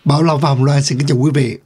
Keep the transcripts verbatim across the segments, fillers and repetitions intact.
Bảo Lộc và Hồng Loan xin kính chào quý vị.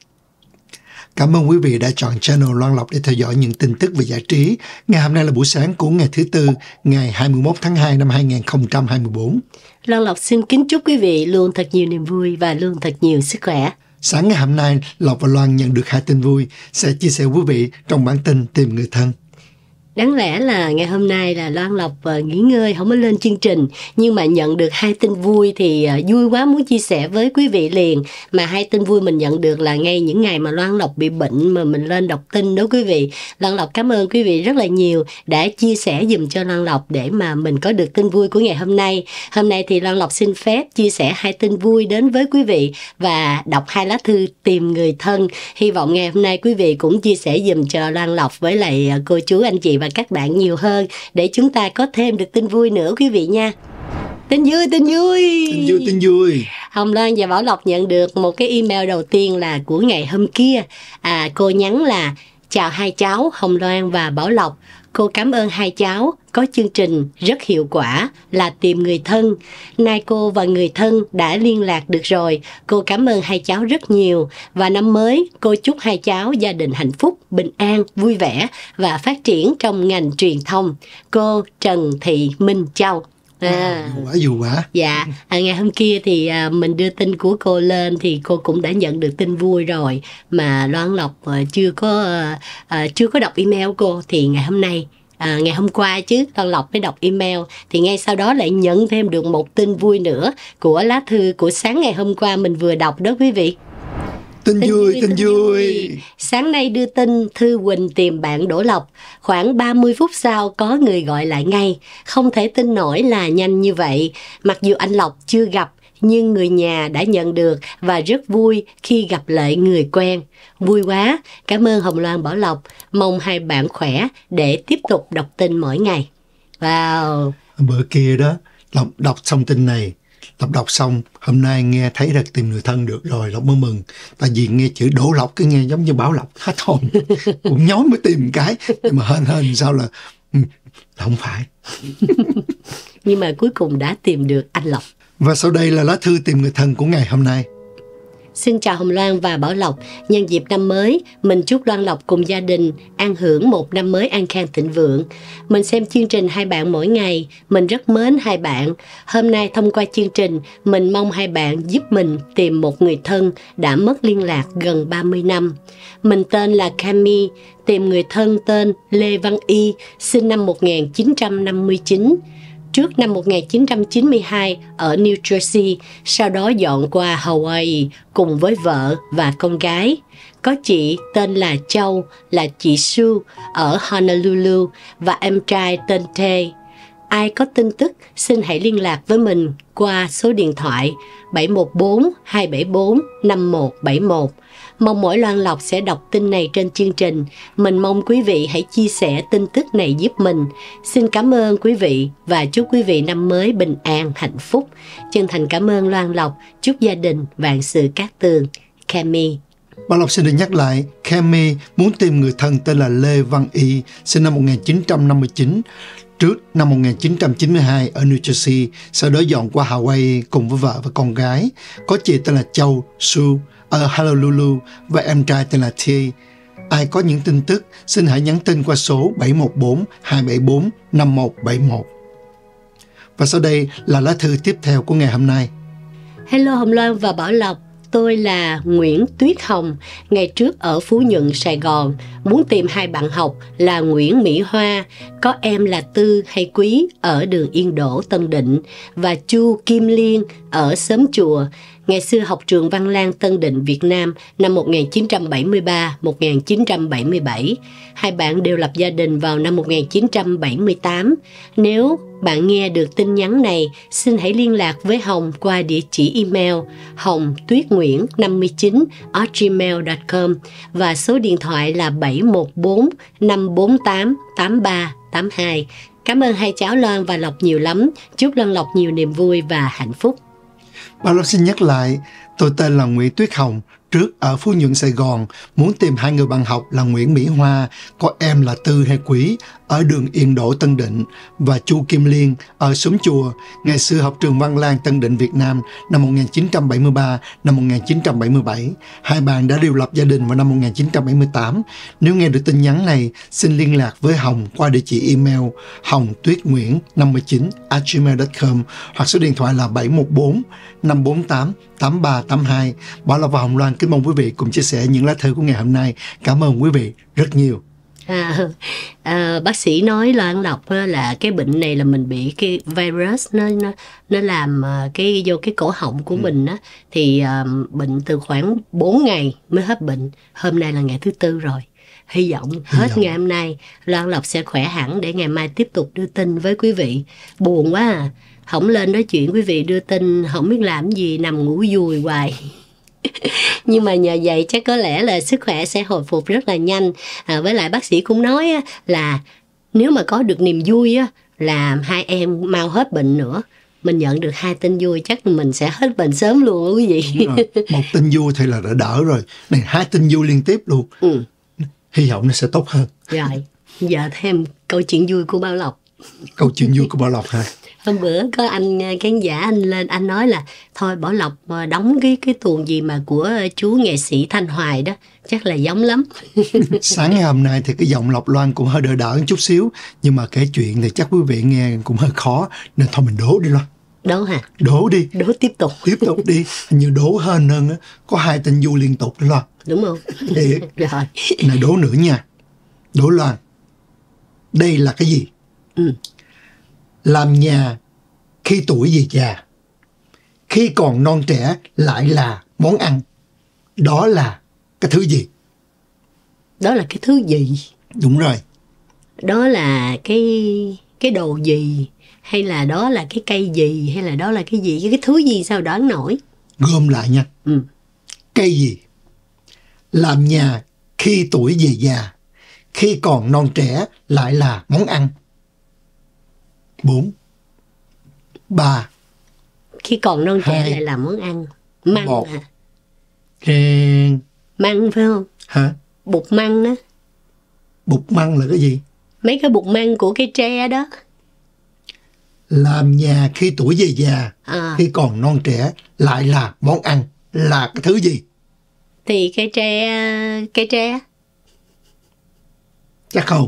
Cảm ơn quý vị đã chọn channel Loan Lộc để theo dõi những tin tức về giải trí. Ngày hôm nay là buổi sáng của ngày thứ Tư, ngày hai mươi mốt tháng hai năm hai nghìn không trăm hai mươi tư. Loan Lộc xin kính chúc quý vị luôn thật nhiều niềm vui và luôn thật nhiều sức khỏe. Sáng ngày hôm nay, Lộc và Loan nhận được hai tin vui sẽ chia sẻ quý vị trong bản tin Tìm Người Thân. Đáng lẽ là ngày hôm nay là Loan Lộc uh, nghỉ ngơi không có lên chương trình, nhưng mà nhận được hai tin vui thì uh, vui quá muốn chia sẻ với quý vị liền. Mà hai tin vui mình nhận được là ngay những ngày mà Loan Lộc bị bệnh mà mình lên đọc tin đó quý vị. Loan Lộc cảm ơn quý vị rất là nhiều đã chia sẻ dùm cho Loan Lộc để mà mình có được tin vui của ngày hôm nay. Hôm nay thì Loan Lộc xin phép chia sẻ hai tin vui đến với quý vị và đọc hai lá thư tìm người thân. Hy vọng ngày hôm nay quý vị cũng chia sẻ dùm cho Loan Lộc với lại uh, cô chú anh chị và các bạn nhiều hơn để chúng ta có thêm được tin vui nữa quý vị nha. Tin vui, tin vui. Tin vui, tin vui. Hồng Loan và Bảo Lộc nhận được một cái email đầu tiên là của ngày hôm kia. À, cô nhắn là: chào hai cháu Hồng Loan và Bảo Lộc. Cô cảm ơn hai cháu có chương trình rất hiệu quả là Tìm Người Thân. Nay cô và người thân đã liên lạc được rồi. Cô cảm ơn hai cháu rất nhiều. Và năm mới, cô chúc hai cháu gia đình hạnh phúc, bình an, vui vẻ và phát triển trong ngành truyền thông. Cô Trần Thị Minh Châu. À, quả dù quả. Dạ, à, ngày hôm kia thì à, mình đưa tin của cô lên thì cô cũng đã nhận được tin vui rồi. Mà Loan Lộc à, chưa có à, à, chưa có đọc email cô thì ngày hôm nay À, ngày hôm qua chứ Loan Lộc mới đọc email thì ngay sau đó lại nhận thêm được một tin vui nữa của lá thư của sáng ngày hôm qua mình vừa đọc đó quý vị. Tin, tin vui, tin, tin vui. vui. Sáng nay đưa tin Thư Quỳnh tìm bạn Đỗ Lộc. Khoảng ba mươi phút sau có người gọi lại ngay. Không thể tin nổi là nhanh như vậy. Mặc dù anh Lộc chưa gặp, nhưng người nhà đã nhận được và rất vui khi gặp lại người quen. Vui quá, cảm ơn Hồng Loan, Bảo Lộc. Mong hai bạn khỏe để tiếp tục đọc tin mỗi ngày. Wow. Bữa kia đó, Lộc đọc xong tin này. Lộc đọc xong, hôm nay nghe thấy là Tìm Người Thân được rồi, Lộc mới mừng. Tại vì nghe chữ Đỗ Lộc cái nghe giống như Bảo Lộc hết hồn. Cũng nhói mới tìm cái. Nhưng mà hên hên sao là, là không phải. Nhưng mà cuối cùng đã tìm được anh Lộc. Và sau đây là lá thư Tìm Người Thân của ngày hôm nay. Xin chào Hồng Loan và Bảo Lộc. Nhân dịp năm mới, mình chúc Loan Lộc cùng gia đình an hưởng một năm mới an khang thịnh vượng. Mình xem chương trình hai bạn mỗi ngày, mình rất mến hai bạn. Hôm nay thông qua chương trình, mình mong hai bạn giúp mình tìm một người thân đã mất liên lạc gần ba mươi năm. Mình tên là Cami, tìm người thân tên Lê Văn Y, sinh năm một nghìn chín trăm năm mươi chín. Trước năm một nghìn chín trăm chín mươi hai ở New Jersey, sau đó dọn qua Hawaii cùng với vợ và con gái. Có chị tên là Châu, là chị Sue ở Honolulu và em trai tên Tê. Ai có tin tức xin hãy liên lạc với mình qua số điện thoại bảy một bốn hai bảy bốn năm một bảy một. Mong mỗi Loan Lộc sẽ đọc tin này trên chương trình. Mình mong quý vị hãy chia sẻ tin tức này giúp mình. Xin cảm ơn quý vị và chúc quý vị năm mới bình an, hạnh phúc. Chân thành cảm ơn Loan Lộc. Chúc gia đình vạn sự cát tường. Cami. Bảo Lộc xin được nhắc lại, Cami muốn tìm người thân tên là Lê Văn Y, sinh năm một nghìn chín trăm năm mươi chín. Trước năm một nghìn chín trăm chín mươi hai ở New Jersey, sau đó dọn qua Hawaii cùng với vợ và con gái. Có chị tên là Châu, Sue ở Honolulu và em trai tên là T. Ai có những tin tức, xin hãy nhắn tin qua số bảy một bốn hai bảy bốn năm một bảy một. Và sau đây là lá thư tiếp theo của ngày hôm nay. Hello Hồng Loan và Bảo Lộc. Tôi là Nguyễn Tuyết Hồng, ngày trước ở Phú Nhuận, Sài Gòn, muốn tìm hai bạn học là Nguyễn Mỹ Hoa, có em là Tư hay Quý ở đường Yên Đỗ, Tân Định, và Chu Kim Liên ở Xóm Chùa. Ngày xưa học trường Văn Lang Tân Định, Việt Nam năm một nghìn chín trăm bảy mươi ba đến một nghìn chín trăm bảy mươi bảy. Hai bạn đều lập gia đình vào năm một nghìn chín trăm bảy mươi tám. Nếu bạn nghe được tin nhắn này, xin hãy liên lạc với Hồng qua địa chỉ email hồng tuyết nguyễn năm mươi chín a gmail chấm com và số điện thoại là bảy một bốn năm bốn tám tám ba tám hai. Cảm ơn hai cháu Loan và Lộc nhiều lắm. Chúc Loan Lộc nhiều niềm vui và hạnh phúc. Bảo Lộc xin nhắc lại, tôi tên là Nguyễn Tuyết Hồng, trước ở Phú Nhuận, Sài Gòn, muốn tìm hai người bạn học là Nguyễn Mỹ Hoa, có em là Tư hay Quý, ở đường Yên Đỗ, Tân Định, và Chu Kim Liên ở Xóm Chùa, ngày xưa học trường Văn Lang, Tân Định, Việt Nam, năm một nghìn chín trăm bảy mươi ba, năm một nghìn chín trăm bảy mươi bảy. Hai bạn đã đều lập gia đình vào năm một nghìn chín trăm bảy mươi tám. Nếu nghe được tin nhắn này, xin liên lạc với Hồng qua địa chỉ email hongtuyết.nguyễn năm mươi chín a gmail chấm com hoặc số điện thoại là bảy một bốn năm bốn tám tám ba tám hai. Bảo Lộc và Hồng Loan kính mong quý vị cùng chia sẻ những lá thư của ngày hôm nay. Cảm ơn quý vị rất nhiều. À, à, bác sĩ nói Loan Lộc là cái bệnh này là mình bị cái virus nó nó nó làm cái vô cái cổ họng của ừ. mình á, thì uh, bệnh từ khoảng bốn ngày mới hết bệnh. Hôm nay là ngày thứ tư rồi. Hy vọng hết Hy ngày hôm nay Loan Lộc sẽ khỏe hẳn để ngày mai tiếp tục đưa tin với quý vị. Buồn quá à, không lên nói chuyện quý vị đưa tin không biết làm gì, nằm ngủ dùi hoài. Nhưng mà nhờ vậy chắc có lẽ là sức khỏe sẽ hồi phục rất là nhanh. À, với lại bác sĩ cũng nói á, là nếu mà có được niềm vui á, là hai em mau hết bệnh nữa. Mình nhận được hai tin vui chắc mình sẽ hết bệnh sớm luôn quý vị. Một tin vui thì là đã đỡ rồi. Này hai tin vui liên tiếp luôn. Ừ. Hy vọng nó sẽ tốt hơn. Rồi, giờ thêm câu chuyện vui của Bảo Lộc. Câu chuyện vui của Bảo Lộc hả? Hôm bữa có anh khán giả anh lên anh nói là thôi Bảo Lộc đóng cái cái tuồng gì mà của chú nghệ sĩ Thanh Hoài đó chắc là giống lắm. Sáng ngày hôm nay thì cái giọng Lộc Loan cũng hơi đỡ đỡ một chút xíu, nhưng mà kể chuyện thì chắc quý vị nghe cũng hơi khó, nên thôi mình đố đi Loan. Đố hả? Đố đi. Đố tiếp tục. Tiếp tục đi. Hình như đố hơn hơn á, có hai tin vui liên tục đó Loan. Đúng không? Thì rồi. Này đố nữa nha. Đố Loan. Đây là cái gì? Ừ. Làm nhà khi tuổi về già, khi còn non trẻ lại là món ăn. Đó là cái thứ gì? Đó là cái thứ gì? Đúng rồi. Đó là cái cái đồ gì? Hay là đó là cái cây gì? Hay là đó là cái gì? Cái thứ gì sao đoán nổi? Gom lại nha. Ừ. Cây gì? Làm nhà khi tuổi về già, khi còn non trẻ lại là món ăn. Bốn, ba, khi còn non trẻ lại là món ăn. Măng một. À? Rèn. Măng phải không? Hả? Bột măng á. Bột măng là cái gì? Mấy cái bột măng của cây tre đó. Làm nhà khi tuổi về già, à. Khi còn non trẻ lại là món ăn. Là cái thứ gì? Thì cây tre. Cây tre. Chắc không?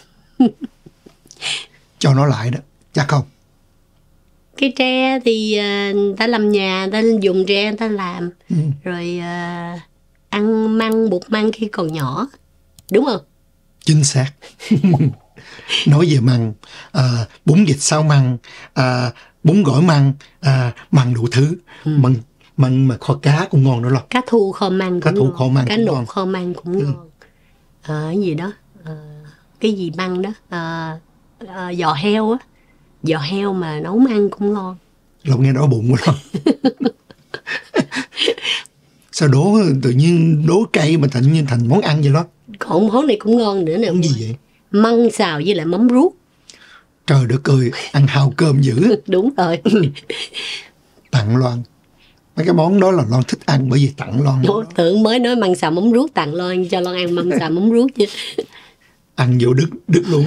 Cho nó lại đó. Chắc không? Cái tre thì uh, người ta làm nhà, người ta dùng tre người ta làm. Ừ. Rồi uh, ăn măng, bột măng khi còn nhỏ. Đúng không? Chính xác. Nói về măng, à, bún vịt sao măng, à, bún gỏi măng, à, măng đủ thứ. Ừ. Măng, măng mà kho cá cũng ngon nữa lắm. Cá thu kho măng cũng cá thu ngon. Kho măng cá cũng nục ngon. Kho măng cũng ừ. ngon. À, cái gì đó, à, cái gì măng đó, à, à, giò heo á. Giò heo mà nấu ăn cũng ngon. Lộc nghe đói bụng quá đó. Sao đố tự nhiên đố cây mà tự nhiên thành món ăn vậy đó. Còn món này cũng ngon nữa nè. Món gì vậy? Măng xào với lại mắm ruốc. Trời đất ơi, ăn hao cơm dữ. Đúng rồi. Tặng Loan. Mấy cái món đó là Loan thích ăn bởi vì tặng Loan. Ủa, tưởng mới nói măng xào mắm ruốc tặng Loan cho Loan ăn măng xào mắm ruốc chứ. Ăn vô đứt, đứt luôn.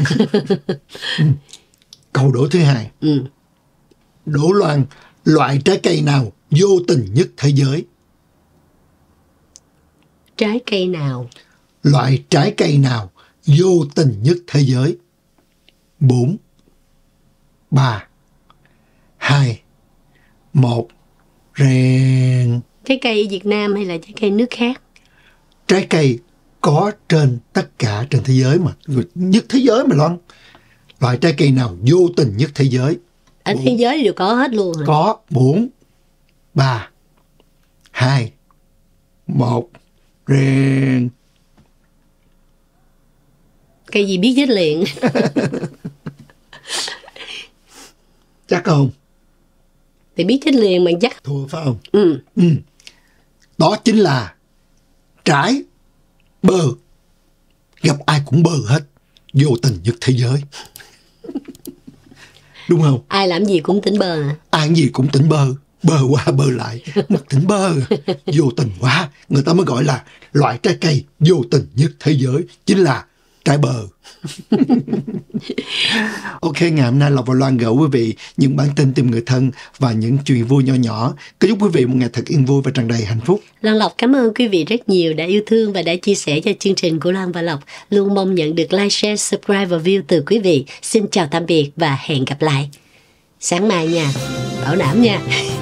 Câu đố thứ hai. Ừ. Đố Loan, loại trái cây nào vô tình nhất thế giới? Trái cây nào? Loại trái cây nào vô tình nhất thế giới? Bốn, ba, hai, một, rèn. Trái cây Việt Nam hay là trái cây nước khác? Trái cây có trên tất cả trên thế giới mà. Nhất thế giới mà Loan. Loại trái cây nào vô tình nhất thế giới? Ở bốn. Thế giới đều có hết luôn hả? Có. Bốn, ba, hai, một, rèn. Cây gì biết chết liền. Chắc không? Thì biết chết liền mà chắc. Thua phải không? Ừ. Ừ. Đó chính là trái bơ. Gặp ai cũng bơ hết. Vô tình nhất thế giới. Đúng không? Ai làm gì cũng tỉnh bơ hả? Ai làm gì cũng tỉnh bơ. bơ qua bơ lại, mất tính bơ, vô tình quá, người ta mới gọi là loại trái cây vô tình nhất thế giới, chính là trái bơ. Ok, ngày hôm nay Lộc và Loan gửi quý vị những bản tin tìm người thân và những chuyện vui nho nhỏ. Kính chúc quý vị một ngày thật yên vui và tràn đầy hạnh phúc. Loan Lộc cảm ơn quý vị rất nhiều đã yêu thương và đã chia sẻ cho chương trình của Loan và Lộc. Luôn mong nhận được like, share, subscribe và view từ quý vị. Xin chào tạm biệt và hẹn gặp lại. Sáng mai nha, bảo đảm nha.